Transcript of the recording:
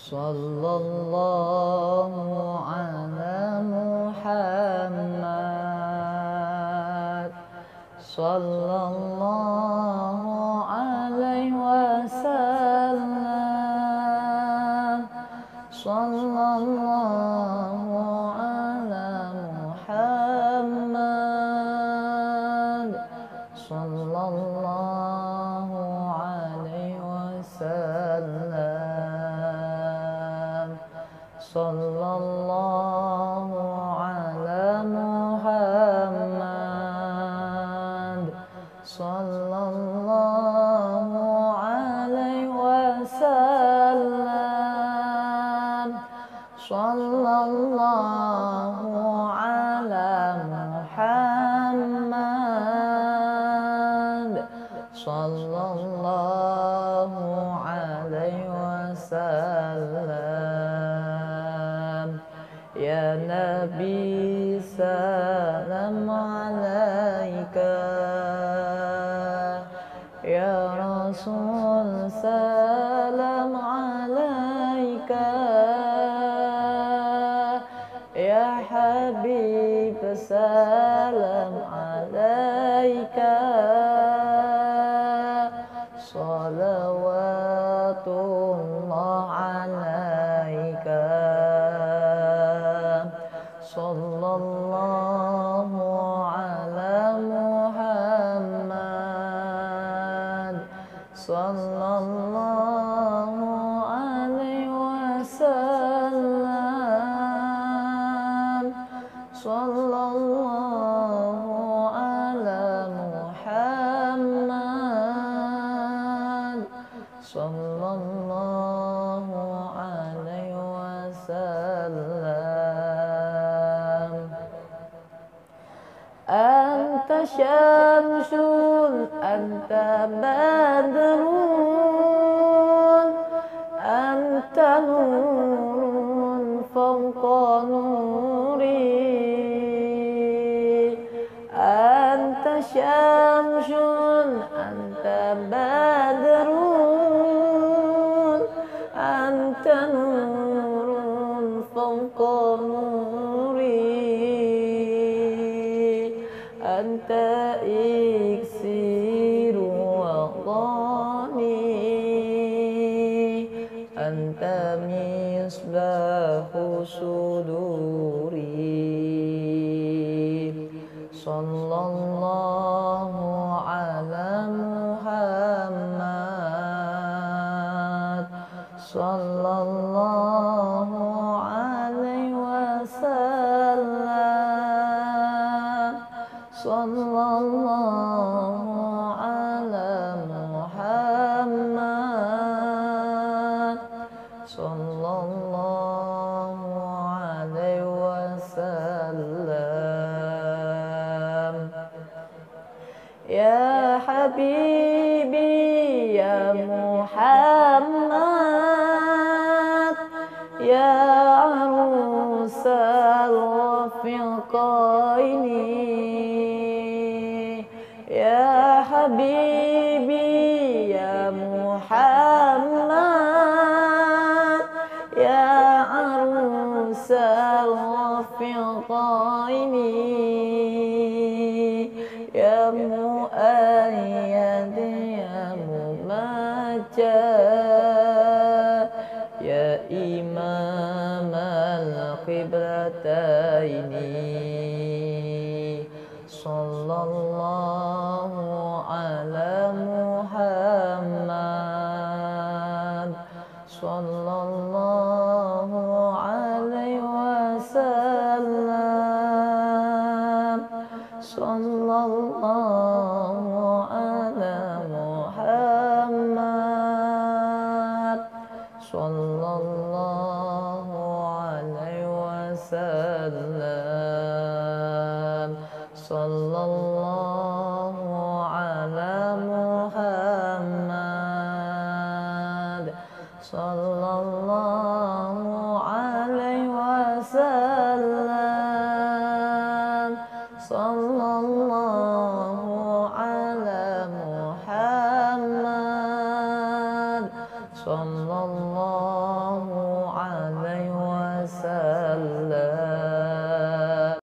Sallallahu ala Muhammad. Sallallahu alaihi wasallam. Sallallahu ala Muhammad. Sallallahu alaihi wasallam. Sallallahu ala Muhammad. Sallallahu alaihi wasallam. Sallallahu ala Muhammad. Sallallahu alaihi wasallam. Ya Nabi salam alaika, ya Rasul salam alaika, ya Habib salam alaika. Salawatullah alaika. Sallallahu ala Muhammad. Sallallahu alaihi wasallam. Sallallahu ala Muhammad. Sallallahu alaihi wasallam. Anta syamsun, anta badrun, anta nurun fawqa nuri. Anta syamsun, anta badrun, anta nurun fawqa nuri. Anta iksiru wadani, anta misbahu suduri. Sallallahu ala Muhammad. Sallallahu alaihi wasallam. Sallallahu ala Muhammad. Sallallahu alaihi wasallam. Ya Habibi ya Muhammad, ya arusal wafiqaini. Ya Habibi ya Muhammad, ya arusal wafiqaini. Ya mu'ayyad ya mumajjad, ya imam al-qiblataini. Sallallahu ala Muhammad. Sallallahu alaihi wasallam. Sallallahu ala Muhammad. Sallallahu alaihi wasallam. Sallallahu ala Muhammad. Sallallahu alaihi wasallam. Sallallahu ala Muhammad. Sallallahu وسلم